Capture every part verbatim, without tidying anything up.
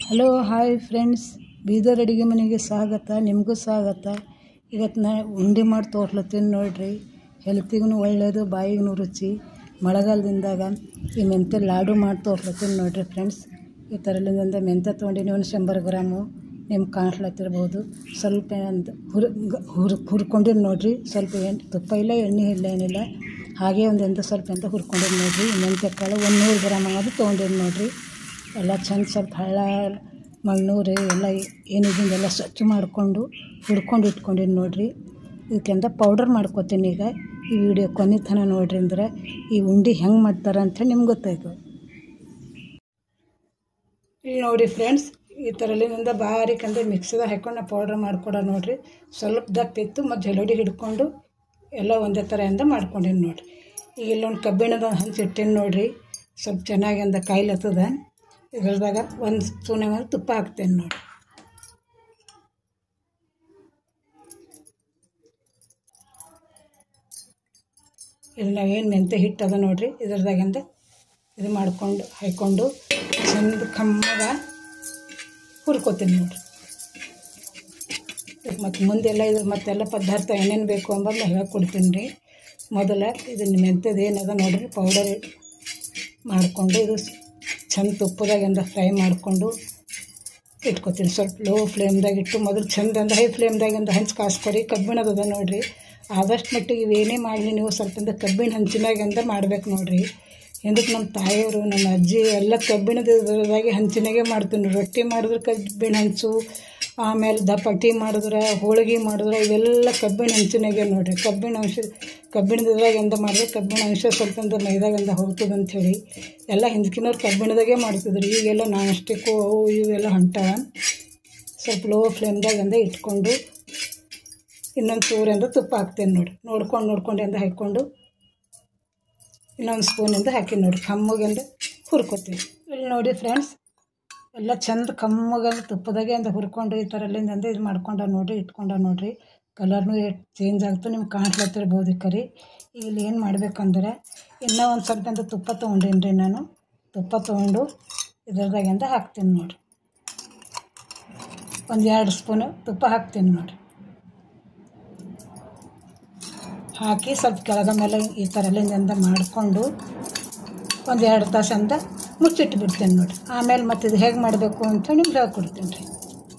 Hello hi friends, Bidar ಅಡುಗೆ ಮನೆಗೆ ಸ್ವಾಗತ. ನಿಮಗೂ ಸ್ವಾಗತ. ಇವತ್ತು ನಾ ಉಂಡೆ ಮಾಡಿ ತೋರ್ಲತ್ತೀನಿ ನೋಡಿರಿ. ಹೆಲ್ತಿಗೂ ಒಳ್ಳೆಯದು, ಬಾಯಿಗೂ ರುಚಿ. ಮಳೆಗಾಲದಿಂದಾಗ ಈ ಮೆಂತ್ಯ ಲಾಡು ಮಾಡಿ ತೋರ್ಲತ್ತೀನಿ ನೋಡಿರಿ ಫ್ರೆಂಡ್ಸ್. ಈ ಥರಲಿಂದ ಮೆಂತ್ಯ ತೊಗೊಂಡಿನಿ, ಒಂದು ಶಂಬರ್ ಗ್ರಾಮು ನಿಮ್ಗೆ ಕಾಣಿಸ್ಲತ್ತಿರ್ಬೋದು. ಸ್ವಲ್ಪ ಒಂದು ಹುರ್ ಹುರ್ ಹುರ್ಕೊಂಡಿದ್ದು ನೋಡಿರಿ. ಸ್ವಲ್ಪ ಎಣ್ಣೆ ತುಪ್ಪ ಇಲ್ಲ, ಎಣ್ಣೆ ಇಲ್ಲ, ಏನಿಲ್ಲ, ಹಾಗೆ ಒಂದು ಎಂತ ಸ್ವಲ್ಪ ಅಂತ ಹುರ್ಕೊಂಡಿದ್ದು ನೋಡಿರಿ. ಮೆಂತ್ಯ ಕಾಳು ಒಂದು ನೂರು ಗ್ರಾಮ್ ಆಗೋದು ತೊಗೊಂಡಿದ್ದು ನೋಡಿರಿ. ಎಲ್ಲ ಚೆಂದ ಸ್ವಲ್ಪ ಹಳ್ಳ ಮಣ್ಣೂರು ಎಲ್ಲ ಏನಿದೆಲ್ಲ ಸ್ವಚ್ಛ ಮಾಡಿಕೊಂಡು ಹುರ್ಕೊಂಡು ಇಟ್ಕೊಂಡಿನಿ ನೋಡಿರಿ. ಇದಕ್ಕೆಂತ ಪೌಡರ್ ಮಾಡ್ಕೊತೀನಿ. ಈಗ ಈ ವಿಡಿಯೋ ಕೊನೆ ತನಕ ನೋಡಿರಿ, ಅಂದ್ರೆ ಈ ಉಂಡೆ ಹೆಂಗೆ ಮಾಡ್ತಾರೆ ಅಂತ ನಿಮ್ಗೆ ಗೊತ್ತಾಯ್ತು. ಇಲ್ಲಿ ನೋಡಿ ಫ್ರೆಂಡ್ಸ್, ಈ ಥರಲಿಂದ ಬಾರಿಕ್ ಅಂದರೆ ಮಿಕ್ಸಿದಾಗ ಹಾಕ್ಕೊಂಡು ಪೌಡ್ರ್ ಮಾಡ್ಕೊಡೋ ನೋಡಿರಿ. ಸ್ವಲ್ಪ ದಪ್ಪ ಇತ್ತು ಮತ್ತು ಜಲೋಡಿ ಹಿಡ್ಕೊಂಡು ಎಲ್ಲ ಒಂದೇ ಥರದಿಂದ ಮಾಡ್ಕೊಂಡಿನಿ ನೋಡಿರಿ. ಈಗ ಇಲ್ಲೊಂದು ಕಬ್ಬಿಣದ ಹಂಚು ಇಟ್ಟೀನಿ ನೋಡಿರಿ. ಸ್ವಲ್ಪ ಚೆನ್ನಾಗಿ ಅಂದ ಕಾಯ್ಲತ್ತದ. ಇದ್ರದಾಗ ಒಂದು ಸ್ಪೂನ್ ಮೇಲೆ ತುಪ್ಪ ಹಾಕ್ತೇನೆ ನೋಡಿ. ಇಲ್ಲಿ ನಾವೇನು ಮೆಂತ್ಯ ಹಿಟ್ಟು ಅದ ನೋಡಿರಿ, ಇದ್ರದಾಗಿಂದ ಇದು ಮಾಡ್ಕೊಂಡು ಹಾಕ್ಕೊಂಡು ಚೆಂದ ಕಮ್ಮಗ ಹುರ್ಕೋತೀನಿ ನೋಡಿರಿ. ಮತ್ತು ಮುಂದೆಲ್ಲ ಇದು ಮತ್ತೆಲ್ಲ ಪದಾರ್ಥ ಏನೇನು ಬೇಕು ಅಂಬದು ಹೇಳಕ್ಕೆ ಕೊಡ್ತೀನಿ ರೀ. ಮೊದಲ ಇದನ್ನು ಮೆಂತ್ಯದ ಏನದ ನೋಡಿರಿ ಪೌಡರ್ ಮಾಡಿಕೊಂಡು ಇದು ಚೆಂದ ತುಪ್ಪದಾಗಿಂದ ಫ್ರೈ ಮಾಡಿಕೊಂಡು ಇಟ್ಕೊತೀನಿ. ಸ್ವಲ್ಪ ಲೋ ಫ್ಲೇಮ್ದಾಗ ಇಟ್ಟು ಮೊದಲು ಚೆಂದಂದ ಹೈ ಫ್ಲೇಮ್ದಾಗಿಂದ ಹಂಚು ಕಾಸ್ಕೊರಿ. ಕಬ್ಬಿಣದ ನೋಡಿರಿ. ಆದಷ್ಟು ಮಟ್ಟಿಗೆ ಇವೇನೇ ಮಾಡಲಿ ನೀವು ಸ್ವಲ್ಪಂದ ಕಬ್ಬಿಣ ಹಂಚಿನಾಗಿಂದ ಮಾಡ್ಬೇಕು ನೋಡಿರಿ. ఎందుకు ನಮ್ಮ ತಾಯಿಯವರು ನಮ್ಮ ಅಜ್ಜಿ ಎಲ್ಲ ಕಬ್ಬಿಣದ ಇದ್ರದಾಗಿ ಹಂಚಿನಾಗೆ ಮಾಡ್ತೀನಿ. ರೊಟ್ಟಿ ಮಾಡಿದ್ರೆ ಕಬ್ಬಿಣ ಹಂಚು, ಆಮೇಲೆ ದಪಟಿ ಮಾಡಿದ್ರೆ, ಹೋಳಿಗೆ ಮಾಡಿದ್ರೆ ಇವೆಲ್ಲ ಕಬ್ಬಿಣ ಹಂಚಿನಾಗೆ ನೋಡಿರಿ. ಕಬ್ಬಿಣ ಅಂಶ ಕಬ್ಬಿಣದಾಗ ಎಂದ ಮಾಡಿದ್ರೆ ಕಬ್ಬಿಣ ಅಂಶ ಸ್ವಲ್ಪಂದ ಮೈದಾಗಂದ ಹೋಗ್ತದೆ ಅಂಥೇಳಿ ಎಲ್ಲ ಹಿಂದಕಿನವ್ರು ಕಬ್ಬಿಣದಾಗೆ ಮಾಡ್ತಿದ್ರು. ಈಗೆಲ್ಲ ನಾನ್ ಸ್ಟಿಕ್ಕು ಅವು ಇವೆಲ್ಲ ಹೊಂಟವ. ಸ್ವಲ್ಪ ಲೋ ಫ್ಲೇಮ್ದಾಗಂದ ಇಟ್ಕೊಂಡು ಇನ್ನೊಂದು ಚೂರಿಂದ ತುಪ್ಪ ಹಾಕ್ತೇನೆ ನೋಡಿ. ನೋಡ್ಕೊಂಡು ನೋಡ್ಕೊಂಡು ಎಂದ ಹಾಕ್ಕೊಂಡು ಇನ್ನೊಂದು ಸ್ಪೂನಿಂದ ಹಾಕಿ ನೋಡಿ ಕಮ್ಮಗೆಂದು ಹುರ್ಕೊತೀವಿ. ಇಲ್ಲಿ ನೋಡಿ ಫ್ರೆಂಡ್ಸ್, ಎಲ್ಲ ಚೆಂದ ಕಮ್ಮಗೆಂದು ತುಪ್ಪದಾಗೆ ಅಂತ ಹುರ್ಕೊಂಡು ಈ ಥರಲ್ಲಿಂದ ಇದು ಮಾಡ್ಕೊಂಡ ನೋಡಿರಿ, ಇಟ್ಕೊಂಡ ನೋಡಿರಿ. ಕಲರ್ನೂ ಚೇಂಜ್ ಆಗ್ತು, ನಿಮ್ಗೆ ಕಾಣಿಸ್ಲತ್ತಿರ್ಬೋದು ಕರಿ. ಇಲ್ಲಿ ಏನು ಮಾಡ್ಬೇಕಂದ್ರೆ ಇನ್ನೂ ಒಂದು ಸ್ವಲ್ಪ ಅಂತ ತುಪ್ಪ ತೊಗೊಂಡೀನಿ ರೀ ನಾನು. ತುಪ್ಪ ತೊಗೊಂಡು ಇದ್ರದಾಗಿಂದ ಹಾಕ್ತೀನಿ ನೋಡಿರಿ. ಒಂದು ಎರಡು ಸ್ಪೂನು ತುಪ್ಪ ಹಾಕ್ತೀನಿ ನೋಡಿರಿ. ಹಾಕಿ ಸ್ವಲ್ಪ ಕೆಳಗ ಮೇಲೆ ಈ ಥರಲಿಂದ ಮಾಡಿಕೊಂಡು ಒಂದು ಎರಡು ತಾಸಂದ ಮುಚ್ಚಿಟ್ಟು ಬಿಡ್ತೇನೆ ನೋಡಿರಿ. ಆಮೇಲೆ ಮತ್ತು ಇದು ಹೇಗೆ ಮಾಡಬೇಕು ಅಂತ ನಿಮ್ಗೆ ಹೇಳ್ಕೊಡ್ತೀನಿ ರೀ.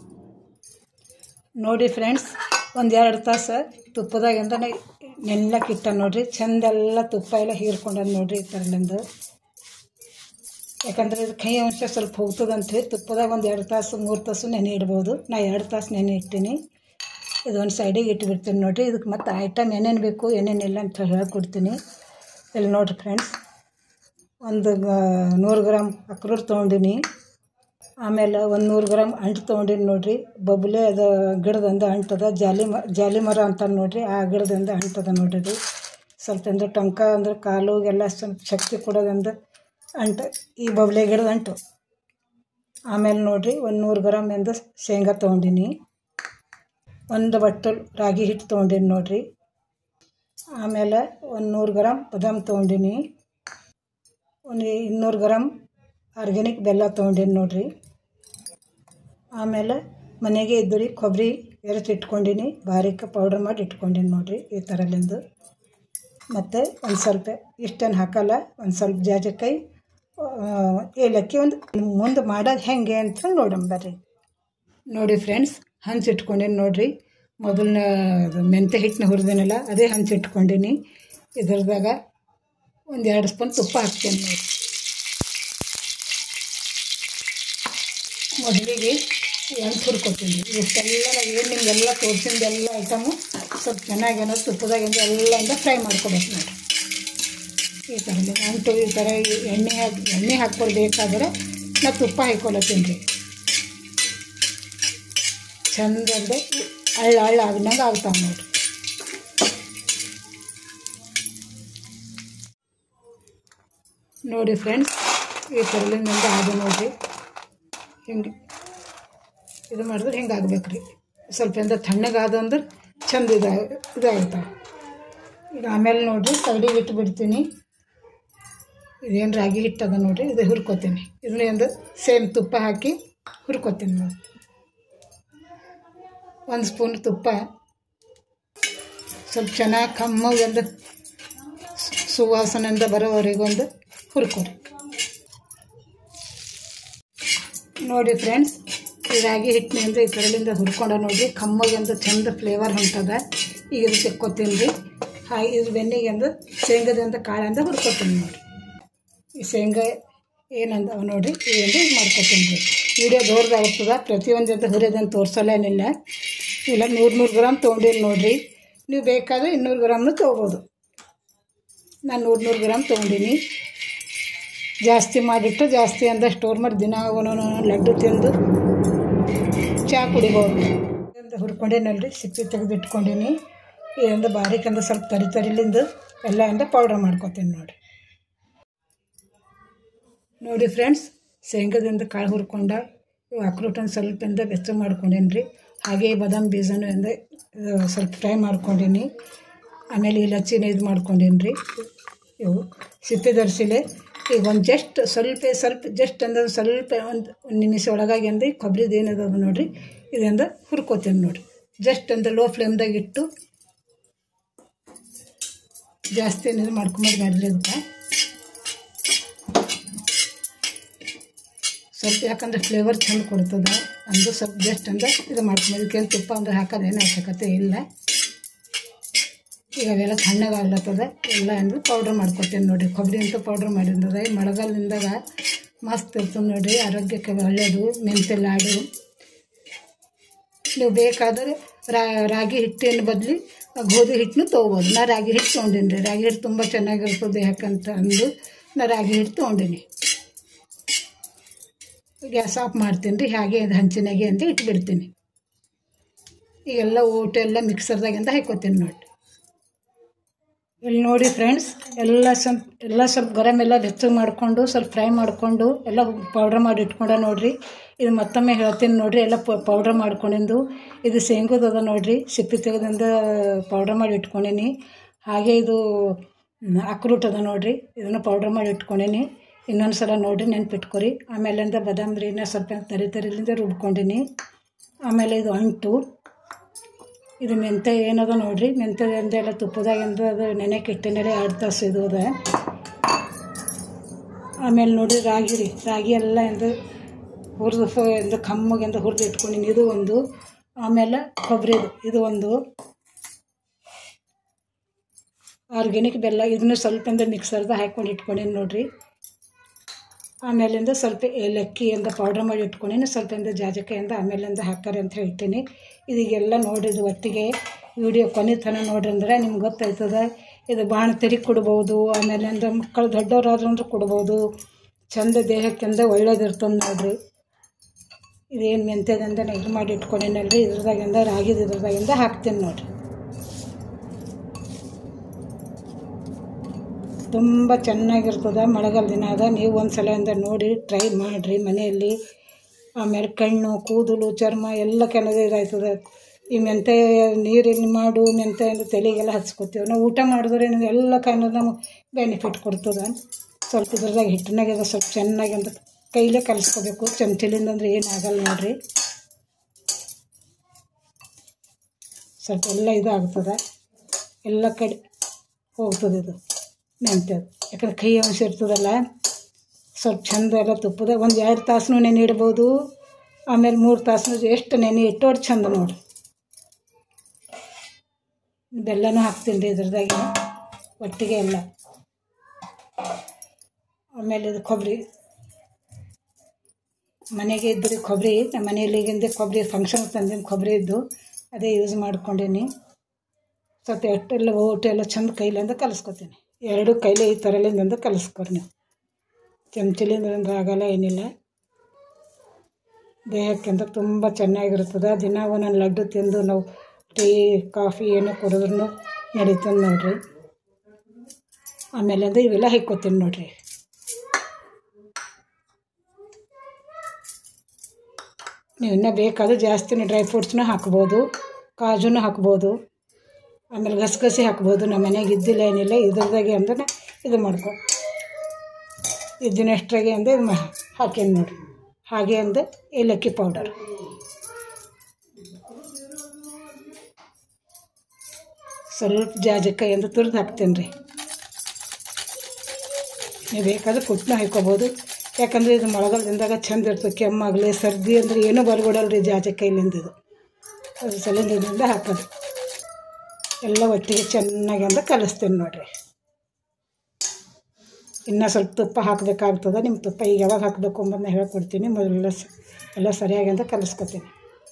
ನೋಡಿ ಫ್ರೆಂಡ್ಸ್, ಒಂದು ಎರಡು ತಾಸು ತುಪ್ಪದಾಗಿಂದ ನೆಲ್ಲಕ್ಕೆ ಇಟ್ಟ ನೋಡಿರಿ. ಚೆಂದೆಲ್ಲ ತುಪ್ಪ ಎಲ್ಲ ಹೀರ್ಕೊಂಡದ್ದು ನೋಡಿರಿ ಈ ಥರಲಿಂದ. ಯಾಕಂದರೆ ಇದು ಕೈ ಅಂಶ ಸ್ವಲ್ಪ ಹೋಗ್ತದಂತ ತುಪ್ಪದಾಗ ಒಂದು ಎರಡು ತಾಸು ಮೂರು ತಾಸು ನೆನೆ ಇಡ್ಬೋದು. ನಾ ಎರಡು ತಾಸು ನೆನೆ ಇಟ್ಟಿನಿ. ಇದೊಂದು ಸೈಡಿಗೆ ಇಟ್ಬಿಡ್ತೀನಿ ನೋಡಿರಿ. ಇದಕ್ಕೆ ಮತ್ತು ಐಟಮ್ ಏನೇನು ಬೇಕು ಏನೇನಿಲ್ಲ ಅಂತ ಹೇಳ್ಕೊಡ್ತೀನಿ. ಇಲ್ಲಿ ನೋಡಿರಿ ಫ್ರೆಂಡ್ಸ್, ಒಂದು ನೂರು ಗ್ರಾಮ್ ಅಕ್ರೂರು ತೊಗೊಂಡಿನಿ. ಆಮೇಲೆ ಒಂದು ನೂರು ಗ್ರಾಮ್ ಅಂಟು ತೊಗೊಂಡಿನಿ ನೋಡಿರಿ. ಬಬ್ಲೆ ಅದು ಗಿಡದಿಂದ ಅಂಟದ, ಜಾಲಿ ಮ ಜಾಲಿ ಮರ ಅಂತಾರೆ ನೋಡಿರಿ, ಆ ಗಿಡದಿಂದ ಅಂಟದ ನೋಡಿರಿ. ಸ್ವಲ್ಪ ಅಂದ್ರೆ ಟೊಂಕ ಅಂದ್ರೆ ಕಾಲುಗೆಲ್ಲ ಸ್ವಲ್ಪ ಶಕ್ತಿ ಕೊಡೋದಂದ್ರೆ ಅಂಟು ಈ ಬಬ್ಲೆ ಗಿಡದ ಅಂಟು. ಆಮೇಲೆ ನೋಡಿರಿ ಒಂದು ನೂರು ಗ್ರಾಮ್ ಎಂದು ಶೇಂಗಾ ತೊಗೊಂಡಿನಿ. ಒಂದು ಬಟ್ಟಲು ರಾಗಿ ಹಿಟ್ಟು ತೊಗೊಂಡಿನಿ ನೋಡಿರಿ. ಆಮೇಲೆ ಒಂದು ನೂರು ಗ್ರಾಮ್ ಬಾದಾಮಿ ತೊಗೊಂಡಿನಿ. ಒಂದು ಇನ್ನೂರು ಗ್ರಾಮ್ ಆರ್ಗ್ಯಾನಿಕ್ ಬೆಲ್ಲ ತೊಗೊಂಡಿನಿ ನೋಡಿರಿ. ಆಮೇಲೆ ಮನೆಗೆ ಇದ್ದು ರೀ ಕೊಬ್ಬರಿ ಎರಚಿ ಇಟ್ಕೊಂಡಿನಿ, ಬಾರೀಕ ಪೌಡ್ರ್ ಮಾಡಿ ಇಟ್ಕೊಂಡಿನಿ ನೋಡಿರಿ ಈ ಥರಲಿಂದು. ಮತ್ತು ಒಂದು ಸ್ವಲ್ಪ ಇಷ್ಟೇನು ಹಾಕಲ್ಲ, ಒಂದು ಸ್ವಲ್ಪ ಜಾಜಕಾಯಿ, ಏಲಕ್ಕಿ. ಒಂದು ಮುಂದೆ ಮಾಡೋದು ಹೆಂಗೆ ಅಂತ ನೋಡೋಣ ಬರ್ರಿ. ನೋಡಿ ಫ್ರೆಂಡ್ಸ್, ಹಂಚು ಇಟ್ಕೊಂಡಿನಿ ನೋಡಿರಿ. ಮೊದಲನೇ ಮೆಂತ್ಯ ಹಿಟ್ಟನ್ನ ಹುರಿದೇನಲ್ಲ ಅದೇ ಹಂಚು ಇಟ್ಕೊಂಡಿನಿ. ಇದ್ರದಾಗ ಒಂದು ಎರಡು ಸ್ಪೂನ್ ತುಪ್ಪ ಹಾಕ್ತೇನೆ ನೋಡಿ. ಮೊದಲಿಗೆ ಎಂಟು ಹುರ್ಕೊತೀನಿ. ಇಷ್ಟೆಲ್ಲ ನಾವು ಏನು ನಿಮಗೆಲ್ಲ ತೋರಿಸಿದ್ದೆಲ್ಲ ಐಟಮು ಸ್ವಲ್ಪ ಚೆನ್ನಾಗಿ ಏನೋ ತುಪ್ಪದಾಗಿಂದ ಎಲ್ಲ ಫ್ರೈ ಮಾಡ್ಕೊಬೇಕು ನೋಡಿ ಈ ಥರದಲ್ಲಿ. ಅಂಟು ಈ ಥರ ಎಣ್ಣೆ ಹಾಕಿ ಎಣ್ಣೆ ಹಾಕ್ಕೊಳ್ಬೇಕಾದ್ರೆ ನಾ ತುಪ್ಪ ಹಾಕ್ಕೊಳತ್ತೀನಿ ರೀ. ಚಂದಂದೆ ಹಳ್ಳ ಹಳ್ಳ ಆಗ್ನಂಗೆ ಆಗ್ತಾವೆ ನೋಡಿರಿ. ನೋಡಿ ಫ್ರೆಂಡ್ಸ್, ಈ ಥರಲಿಂದ ಆದ ನೋಡಿರಿ. ಹಿಂಗೆ ಇದು ಮಾಡಿದ್ರೆ ಹಿಂಗೆ ಆಗ್ಬೇಕು ರೀ. ಸ್ವಲ್ಪ ಎಂದ ತಣ್ಣಗಾದ ಅಂದ್ರೆ ಚಂದ ಇದು ಇದಾಗ್ತಾವೆ. ಈಗ ಆಮೇಲೆ ನೋಡಿರಿ ಸೈಡಿಗೆ ಇಟ್ಟು ಬಿಡ್ತೀನಿ. ಇದೇನು ರಾಗಿ ಹಿಟ್ಟು ಅದ ನೋಡಿರಿ, ಇದು ಹುರ್ಕೋತೀನಿ. ಇದನ್ನ ಒಂದು ಸೇಮ್ ತುಪ್ಪ ಹಾಕಿ ಹುರ್ಕೊತೀನಿ ನೋಡಿ. ಒಂದು ಸ್ಪೂನ್ ತುಪ್ಪ ಸ್ವಲ್ಪ ಚೆನ್ನಾಗಿ ಕಮ್ಮಗೆ ಒಂದು ಸುವಾಸನೆಯಿಂದ ಬರೋವರೆಗೂ ಒಂದು ಹುರ್ಕೊರಿ ನೋಡಿ ಫ್ರೆಂಡ್ಸ್. ಈ ರಾಗಿ ಹಿಟ್ಟಿನಿಂದ ಈ ಥರದಿಂದ ಹುರ್ಕೊಂಡ ನೋಡಿ ಕಮ್ಮಗೆ ಒಂದು ಚಂದ ಫ್ಲೇವರ್ ಹೊಂಟದ. ಈಗ ಇದು ತೆಕ್ಕೊತೀನಿ ರೀ. ಹಾಗೆ ಇದು ಬೆನ್ನಿಗೆ ಒಂದು ಶೇಂಗಾದಿಂದ ಕಾಳಂದ ಹುರ್ಕೊತೀನಿ ನೋಡಿ. ಈ ಶೇಂಗಾ ಏನಂದವ ನೋಡಿರಿ ಏನು ಮಾಡ್ಕೊತೀನಿ ರೀ. ವಿಡಿಯೋ ದೊಡ್ಡದಾಗ್ತದ, ಪ್ರತಿಯೊಂದು ಅಂತ ಹುರಿಯೋದಂತ ತೋರಿಸಲೇನಿಲ್ಲ. ಇಲ್ಲ ನೂರು ನೂರು ಗ್ರಾಮ್ ತೊಗೊಂಡಿನಿ ನೋಡಿರಿ. ನೀವು ಬೇಕಾದರೆ ಇನ್ನೂರು ಗ್ರಾಮ್ನು ತೊಗೋಬೋದು. ನಾನು ನೂರು ನೂರು ಗ್ರಾಮ್ ತೊಗೊಂಡಿನಿ. ಜಾಸ್ತಿ ಮಾಡಿಟ್ಟು ಜಾಸ್ತಿ ಅಂದ ಸ್ಟೋರ್ ಮಾಡಿ ದಿನ ಒಂದೊಂದು ಲಡ್ಡು ತಿಂದು ಚಹಾ ಕುಡಿಬೋದು ಅಂತ ಹುರ್ಕೊಂಡೇನಲ್ರಿ. ಸಿಪ್ಪಿ ತೆಗೆದು ಇಟ್ಕೊಂಡೀನಿ. ಇದರಿಂದ ಬಾರೀಕಂದ ಸ್ವಲ್ಪ ತರಿ ತರಿಲಿಂದ ಎಲ್ಲ ಅಂದ ಪೌಡರ್ ಮಾಡ್ಕೊತೀನಿ ನೋಡಿ. ನೋಡಿ ಫ್ರೆಂಡ್ಸ್, ಶೇಂಗಾದಿಂದ ಕಾಳು ಹುರ್ಕೊಂಡ ಇವು ಅಕ್ರೋಟನ್ನು ಸ್ವಲ್ಪ ಇಂದ ಬೆಚ್ಚ ಮಾಡ್ಕೊಂಡೇನಿ ರೀ. ಹಾಗೆ ಬಾದಾಮಿ ಬೀಜನೂ ಅಂದರೆ ಸ್ವಲ್ಪ ಫ್ರೈ ಮಾಡ್ಕೊಂಡೀನಿ. ಆಮೇಲೆ ಇಲಚ್ಚಿನ ಇದು ಮಾಡ್ಕೊಂಡೀನಿ ರೀ. ಇವು ಸಿಪ್ಪೆ ಧರಿಸಿಲೆ ಈಗ ಒಂದು ಜಸ್ಟ್ ಸ್ವಲ್ಪ ಸ್ವಲ್ಪ ಜಸ್ಟ್ ಅಂದ್ರೆ ಸ್ವಲ್ಪ ಒಂದು ಒಂದು ನಿಮಿಷ ಒಳಗಾಗಿ ಅಂದ್ರೆ ಕೊಬ್ಬರಿದು ಏನದ ನೋಡಿರಿ ಇದರಿಂದ ಹುರ್ಕೋತೀನಿ ನೋಡಿರಿ. ಜಸ್ಟ್ ಅಂದ್ರೆ ಲೋ ಫ್ಲೇಮ್ದಾಗ ಇಟ್ಟು ಜಾಸ್ತಿ ಏನಿದೆ ಮಾಡ್ಕೊಂಬಾರ್ದು ಮಾಡಿರಿ. ಅದಕ್ಕೆ ಸ್ವಲ್ಪ ಯಾಕಂದ್ರೆ ಫ್ಲೇವರ್ ಚೆಂದ ಕೊಡ್ತದೆ ಅಂದ್ರೆ ಸ್ವಲ್ಪ ಜಸ್ಟ್ ಅಂದ್ರೆ ಇದು ಮಾಡ್ಕೊಂಬ ತುಪ್ಪ ಅಂದ್ರೆ ಹಾಕೋದೇನು ಅವಶ್ಯಕತೆ ಇಲ್ಲ. ಈಗ ಅವೆಲ್ಲ ತಣ್ಣಗಾಗ್ಲತ್ತದ ಎಲ್ಲ ಅಂದ್ರೆ ಪೌಡ್ರ್ ಮಾಡ್ಕೊತೀನಿ ನೋಡಿರಿ. ಕೊಬ್ಬರಿ ಅಂತ ಪೌಡ್ರ್ ಮಾಡಿದ್ದದ ಈ ಮಳೆಗಾಲದಿಂದಾಗ ಮಸ್ತ್ ಇರ್ತದೆ ನೋಡಿರಿ, ಆರೋಗ್ಯಕ್ಕೆ ಒಳ್ಳೆಯದು. ಮೆಂತ್ಯ ಲಾಡು ನೀವು ಬೇಕಾದರೆ ರಾಗಿ ಹಿಟ್ಟಿನ ಬದಲು ಗೋಧಿ ಹಿಟ್ಟನ್ನು ತೊಗೋಬೋದು. ನಾ ರಾಗಿ ಹಿಟ್ಟು ತೊಗೊಂಡೀನಿ ರೀ. ರಾಗಿ ಹಿಟ್ಟು ತುಂಬ ಚೆನ್ನಾಗಿರ್ತದೆ ದೇಹಕ್ಕಂತ ಅಂದು ನಾ ರಾಗಿ ಹಿಟ್ಟು ತೊಗೊಂಡೀನಿ. ಗ್ಯಾಸ್ ಆಫ್ ಮಾಡ್ತೀನಿ ರೀ. ಹಾಗೆ ಅದು ಹಂಚಿನಾಗೆ ಅಂತ ಇಟ್ಬಿಡ್ತೀನಿ. ಈಗೆಲ್ಲ ಓಟೆಲ್ಲ ಮಿಕ್ಸರ್ದಾಗಿಂದ ಹಾಕ್ಕೋತೀನಿ ನೋಡಿ. ಇಲ್ಲಿ ನೋಡಿ ಫ್ರೆಂಡ್ಸ್, ಎಲ್ಲ ಸ್ವಲ್ಪ ಎಲ್ಲ ಸ್ವಲ್ಪ ಗರಂ ಎಲ್ಲ ಬೆಚ್ಚಗೆ ಮಾಡಿಕೊಂಡು ಸ್ವಲ್ಪ ಫ್ರೈ ಮಾಡಿಕೊಂಡು ಎಲ್ಲ ಪೌಡ್ರ್ ಮಾಡಿ ಇಟ್ಕೊಂಡ ನೋಡಿರಿ. ಇದು ಮತ್ತೊಮ್ಮೆ ಹೇಳ್ತೀನಿ ನೋಡಿರಿ. ಎಲ್ಲ ಪೌಡ್ರ್ ಮಾಡ್ಕೊಂಡಿದ್ದು ಇದು ಶೇಂಗದ ನೋಡಿರಿ. ಸಿಪ್ಪಿ ತೆಗೆದಿಂದ ಪೌಡ್ರ್ ಮಾಡಿ ಇಟ್ಕೊಂಡೀನಿ. ಹಾಗೆ ಇದು ಅಕ್ರೂಟ್ ಅದ ನೋಡಿರಿ, ಇದನ್ನು ಪೌಡ್ರ್ ಮಾಡಿ ಇಟ್ಕೊಂಡೀನಿ. ಇನ್ನೊಂದು ಸಲ ನೋಡಿರಿ ನೆನ್ಪಿಟ್ಕೊರಿ. ಆಮೇಲಿಂದ ಬಾದಾಮಿನ ಸ್ವಲ್ಪ ತರಿ ತರಿಲಿಂದ ರುಬ್ಕೊಂಡೀನಿ. ಆಮೇಲೆ ಇದು ಅಂಟು ಇದು ಮೆಂತ್ಯ ಏನದ ನೋಡಿರಿ. ಮೆಂತ್ಯದಿಂದ ಎಲ್ಲ ತುಪ್ಪದಾಗಿಂದ ಅದು ನೆನೆಕ್ಕೆ ಇಟ್ಟಿನಲ್ಲಿ ಎರಡು ತಾಸು ಇದು ಅದ. ಆಮೇಲೆ ನೋಡಿರಿ ರಾಗಿ ರೀ. ರಾಗಿ ಎಲ್ಲ ಎಂದು ಹುರಿದು ಎಂದು ಕಮ್ಮಗೆ ಹುರಿದು ಇಟ್ಕೊಂಡಿನಿ. ಇದು ಒಂದು. ಆಮೇಲೆ ಕೊಬ್ಬರಿದು ಇದು ಒಂದು. ಆರ್ಗ್ಯಾನಿಕ್ ಬೆಲ್ಲ ಇದನ್ನು ಸ್ವಲ್ಪಿಂದ ಮಿಕ್ಸರ್ದಾಗ ಹಾಕ್ಕೊಂಡು ಇಟ್ಕೊಂಡೀನಿ ನೋಡಿರಿ. ಆಮೇಲಿಂದ ಸ್ವಲ್ಪ ಏಲಕ್ಕಿಯಿಂದ ಪೌಡ್ರ್ ಮಾಡಿ ಇಟ್ಕೊಂಡೀನಿ. ಸ್ವಲ್ಪಿಂದ ಜಾಜಕಾಯಿಂದ ಆಮೇಲಿಂದ ಹಾಕ್ತಾರೆ ಅಂತ ಹೇಳ್ತೀನಿ. ಇದೀಗೆಲ್ಲ ನೋಡಿದ್ದು ಒಟ್ಟಿಗೆ ವಿಡಿಯೋ ಕೊನೆ ತನಕ ನೋಡ್ರಿ ಅಂದ್ರೆ ನಿಮ್ಗೆ ಗೊತ್ತಾಯ್ತದೆ. ಇದು ಬಾಣ ತೆರಿ ಕೊಡ್ಬೋದು. ಆಮೇಲಿಂದ ಮಕ್ಕಳು ದೊಡ್ಡವರಾದ್ರೂ ಅಂದ್ರೆ ಕೊಡ್ಬೋದು. ಚಂದ ದೇಹಕ್ಕಿಂದ ಒಳ್ಳೇದಿರ್ತದೆ ನೋಡಿರಿ. ಇದೇನು ಮೆಂತ್ಯದಿಂದ ಇದು ಮಾಡಿ ಇಟ್ಕೊಂಡೇನಲ್ರಿ, ಇದ್ರದಾಗಿಂದ ರಾಗಿದ ಇದ್ರದಾಗಿಂದ ಹಾಕ್ತೀನಿ ನೋಡಿರಿ. ತುಂಬ ಚೆನ್ನಾಗಿರ್ತದೆ. ಮಳೆಗಾಲ ದಿನ ಅದ. ನೀವು ಒಂದು ಸಲದಿಂದ ನೋಡಿ ಟ್ರೈ ಮಾಡಿರಿ ಮನೆಯಲ್ಲಿ. ಆಮೇಲೆ ಕಣ್ಣು ಕೂದಲು ಚರ್ಮ ಎಲ್ಲ ಕೆಲವು ಇದಾಯ್ತದೆ. ಈ ಮೆಂತ್ಯ ನೀರಿನ ಮಾಡು ಮೆಂತ್ಯ ಅಂದ್ರೆ ತಲೆಗೆಲ್ಲ ಹಚ್ಕೋತೀವಿ ನಾವು. ಊಟ ಮಾಡಿದ್ರೆ ಎಲ್ಲ ಕಾಯಿಲೆ ನಮಗೆ ಬೆನಿಫಿಟ್ ಕೊಡ್ತದೆ. ಸ್ವಲ್ಪ ಇದ್ರದಾಗ ಹಿಟ್ಟಿನಾಗ ಸ್ವಲ್ಪ ಚೆನ್ನಾಗಿ ಅಂತ ಕೈಲೇ ಕಲಿಸ್ಕೋಬೇಕು. ಚಮಚಲಿಂದ ಅಂದ್ರೆ ಏನಾಗಲ್ಲ ನೋಡಿರಿ. ಸ್ವಲ್ಪ ಎಲ್ಲ ಇದಾಗ್ತದೆ, ಎಲ್ಲ ಕಡೆ ಹೋಗ್ತದೆ ಇದು ಮೆಂತ್ಯ. ಯಾಕಂದ್ರೆ ಕೈ ಅಂಶ ಇರ್ತದಲ್ಲ, ಸ್ವಲ್ಪ ಚಂದ ಎಲ್ಲ ತುಪ್ಪದ ಒಂದು ಎರಡು ತಾಸು ನೆನೆ ಇಡ್ಬೋದು. ಆಮೇಲೆ ಮೂರು ತಾಸು ಎಷ್ಟು ನೆನೆ ಇಟ್ಟೋರು ಚಂದ ನೋಡಿ. ಬೆಲ್ಲನೂ ಹಾಕ್ತೀನಿ ರೀ ಇದ್ರದಾಗೆ ಒಟ್ಟಿಗೆ ಎಲ್ಲ. ಆಮೇಲೆ ಇದು ಕೊಬ್ಬರಿ ಮನೆಗೆ ಇದ್ದರೆ ಕೊಬ್ಬರಿ ನಮ್ಮ ಮನೆಯಲ್ಲಿಗಿಂದ ಕೊಬ್ಬರಿ ಫಂಕ್ಷನ್ ತಂದಿನ ಕೊಬ್ಬರಿ ಇದ್ದು ಅದೇ ಯೂಸ್ ಮಾಡ್ಕೊಂಡೀನಿ. ಸ್ವಲ್ಪ ಎಷ್ಟೆಲ್ಲ ಓಟೆಲ್ಲ ಚಂದ ಕೈಲಿಂದ ಕಲಿಸ್ಕೊತೀನಿ. ಎರಡು ಕೈಲೇ ಈ ಥರಲಿಂದ ಕಲಿಸ್ಕೊರಿ ನೀವು. ಚಮಚಲಿಂದ ಅಂದ್ರೆ ಆಗಲ್ಲ ಏನಿಲ್ಲ. ದೇಹಕ್ಕಿಂತ ತುಂಬ ಚೆನ್ನಾಗಿರ್ತದೆ. ದಿನ ಒಂದೊಂದು ಲಡ್ಡು ತಿಂದು ನಾವು ಟೀ ಕಾಫಿ ಏನು ಕುಡಿದ್ರೂ ನಡೀತದೆ ನೋಡಿರಿ. ಆಮೇಲಿಂದ ಇವೆಲ್ಲ ಹಾಕ್ಕೋತೀನಿ ನೋಡಿರಿ. ನೀವು ಇನ್ನೂ ಬೇಕಾದ್ರೆ ಜಾಸ್ತಿನೇ ಡ್ರೈ ಫ್ರೂಟ್ಸ್ನೂ ಹಾಕ್ಬೋದು, ಕಾಜುನೂ ಹಾಕ್ಬೋದು. ಆಮೇಲೆ ಗಸಗಸೆ ಹಾಕ್ಬೋದು. ನಮ್ಮ ಮನೆಗೆ ಇದ್ದಿಲ್ಲ ಏನಿಲ್ಲ ಇದ್ರದಾಗೆ ಅಂದ್ರೆ ಇದು ಮಾಡ್ಕೊ ಇದ್ದಿನ ಎಷ್ಟ್ರಾಗೆ ಅಂದರೆ ಇದು ಮಾ ಹಾಕೀನಿ ನೋಡಿರಿ. ಹಾಗೆ ಒಂದು ಏಲಕ್ಕಿ ಪೌಡರ್, ಸ್ವಲ್ಪ ಜಾಜಿಕಾಯಿ ಎಂದು ತುರಿದು ಹಾಕ್ತೇನೆ ರೀ. ನೀವು ಬೇಕಾದ್ರೆ ಕುಟ್ಟನ ಹಾಕ್ಕೋಬೋದು, ಯಾಕಂದರೆ ಇದು ಮಳೆಗಾಲದಿಂದಾಗ ಚೆಂದ ಇರ್ತದೆ. ಕೆಮ್ಮಾಗಲಿ ಸರ್ದಿ ಅಂದರೆ ಏನೂ ಬರ್ಬಿಡಲ್ಲ ರೀ ಜಾಜಿಕಾಯಿಲಿಂದ. ಇದು ಅದು ಸಲಿಂದಿಂದ ಹಾಕೋದು ಎಲ್ಲ ಒಟ್ಟಿಗೆ ಚೆನ್ನಾಗಿ ಅಂತ ಕಲಿಸ್ತೇನೆ ನೋಡಿರಿ. ಇನ್ನೂ ಸ್ವಲ್ಪ ತುಪ್ಪ ಹಾಕಬೇಕಾಗ್ತದೆ. ನಿಮ್ಮ ತುಪ್ಪ ಈಗ ಯಾವಾಗ ಹಾಕಬೇಕು ಅಂಬದನ್ನ ಹೇಳ್ಕೊಡ್ತೀನಿ. ಮೊದಲೆಲ್ಲ ಎಲ್ಲ ಸರಿಯಾಗಿ ಅಂತ ಕಲಿಸ್ಕೊತೀನಿ.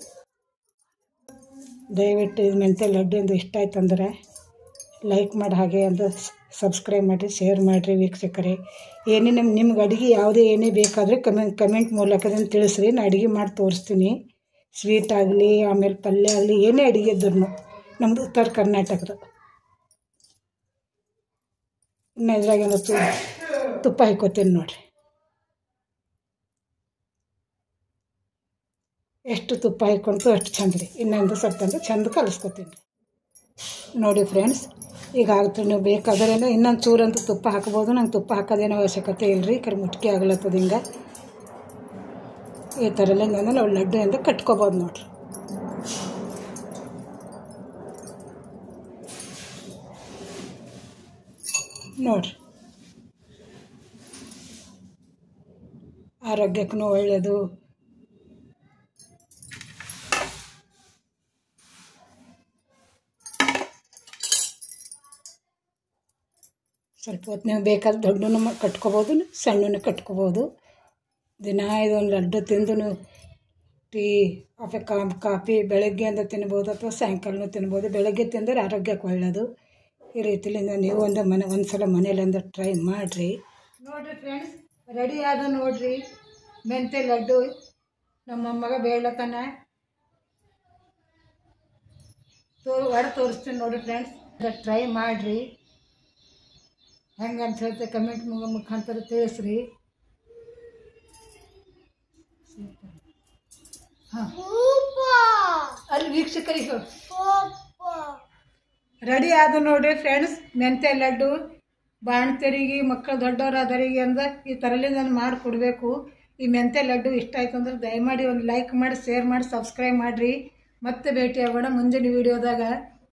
ದಯವಿಟ್ಟು ಇದು ಮೆಂತ್ಯ ಲಡ್ಡು ಎಂದು ಇಷ್ಟ ಆಯ್ತು ಅಂದರೆ ಲೈಕ್ ಮಾಡಿ, ಹಾಗೆ ಅಂತ ಸಬ್ಸ್ಕ್ರೈಬ್ ಮಾಡಿರಿ, ಶೇರ್ ಮಾಡಿರಿ ವೀಕ್ಷಕರೇ. ಏನೇ ನಿಮ್ಮ ನಿಮ್ಗೆ ಅಡುಗೆ ಯಾವುದೇ ಏನೇ ಬೇಕಾದರೆ ಕಮೆಂಟ್ ಕಮೆಂಟ್ ಮೂಲಕದಿಂದ ತಿಳಿಸ್ರಿ. ನಾನು ಅಡುಗೆ ಮಾಡಿ ತೋರಿಸ್ತೀನಿ. ಸ್ವೀಟ್ ಆಗಲಿ, ಆಮೇಲೆ ಪಲ್ಯ ಆಗಲಿ, ಏನೇ ಅಡುಗೆ ಇದ್ರೂ ನಮ್ಮದು ಉತ್ತರ ಕರ್ನಾಟಕದ. ಇನ್ನು ಇದ್ರಾಗೇನು ತುಪ್ಪ ಹಾಕ್ಕೋತೀನಿ ನೋಡಿರಿ. ಎಷ್ಟು ತುಪ್ಪ ಹಾಕ್ಕೊಂತು ಅಷ್ಟು ಚಂದ ರೀ. ಇನ್ನೊಂದು ಸ್ವಲ್ಪ ಅಂದ್ರೆ ಚಂದ ಕಲಿಸ್ಕೊತೀನಿ ರೀ. ನೋಡಿ ಫ್ರೆಂಡ್ಸ್, ಈಗ ಆಗ್ತದೆ. ನೀವು ಬೇಕಾದ್ರೆ ಇನ್ನೊಂದು ಚೂರಂತೂ ತುಪ್ಪ ಹಾಕ್ಬೋದು. ನಂಗೆ ತುಪ್ಪ ಹಾಕೋದೇನೋ ಅವಶ್ಯಕತೆ ಇಲ್ಲ ರೀ. ಈ ಕಡೆ ಮುಟ್ಕಿ ಆಗ್ಲತ್ತದ. ಹಿಂಗೆ ಈ ಥರ ಎಲ್ಲ ನಾವು ಲಡ್ಡು ಅಂತ ಕಟ್ಕೊಬೋದು ನೋಡಿರಿ. ನೋಡಿರಿ, ಆರೋಗ್ಯಕ್ಕೂ ಒಳ್ಳೆಯದು. ಸ್ವಲ್ಪ ಹೊತ್ತು ನೀವು ಬೇಕಾದ್ರೆ ದೊಡ್ಡನೂ ಕಟ್ಕೊಬೋದು, ಸಣ್ಣನೂ ಕಟ್ಕೊಬೋದು. ದಿನ ಇದೊಂದು ಲಡ್ಡು ತಿಂದು ಟೀ ಕಾಫಿ ಕಾಫಿ ಬೆಳಗ್ಗೆ ಅಂತ ತಿನ್ಬೋದು, ಅಥವಾ ಸಾಯಂಕಾಲನೂ ತಿನ್ಬೋದು. ಬೆಳಗ್ಗೆ ತಿಂದರೆ ಆರೋಗ್ಯಕ್ಕೆ ಒಳ್ಳೆಯದು. ಈ ರೀತಿಯಿಂದ ನೀವು ಒಂದು ಮನೆ ಒಂದು ಸಲ ಮನೇಲಿ ಅಂದ್ರೆ ಟ್ರೈ ಮಾಡಿರಿ. ನೋಡಿರಿ ಫ್ರೆಂಡ್ಸ್, ರೆಡಿ ಆದ ನೋಡಿರಿ ಮೆಂತ್ಯ ಲಡ್ಡು. ನಮ್ಮ ಮಗ ಬೇಳತನ ತೋ ಹೊಡೆ ತೋರಿಸ್ತೀನಿ ನೋಡಿರಿ ಫ್ರೆಂಡ್ಸ್. ಟ್ರೈ ಮಾಡಿರಿ. ಹೆಂಗೆ ಅಂತ ಹೇಳ್ತೆ ಕಮೆಂಟ್ ಮುಗ ಮುಖಾಂತರ ತಿಳಿಸ್ರಿ. ಹಾಂ, ಅಲ್ಲಿ ವೀಕ್ಷಕರಿಗೆ ರೆಡಿ ಆದ ನೋಡಿರಿ ಫ್ರೆಂಡ್ಸ್ ಮೆಂತ್ಯ ಲಡ್ಡು. ಬಾಣ್ತರಿಗೆ, ಮಕ್ಕಳು ದೊಡ್ಡವರಾದರಿಗೆ ಅಂದ್ರೆ ಈ ಥರಲಿಂದ ನಾನು ಮಾಡಿಕೊಡ್ಬೇಕು. ಈ ಮೆಂತ್ಯ ಲಡ್ಡು ಇಷ್ಟ ಆಯ್ತು ಅಂದ್ರೆ ದಯಮಾಡಿ ಒಂದು ಲೈಕ್ ಮಾಡಿ, ಶೇರ್ ಮಾಡಿ, ಸಬ್ಸ್ಕ್ರೈಬ್ ಮಾಡಿರಿ. ಮತ್ತೆ ಭೇಟಿ ಆಗೋಣ ಮುಂದಿನ ವೀಡಿಯೋದಾಗ.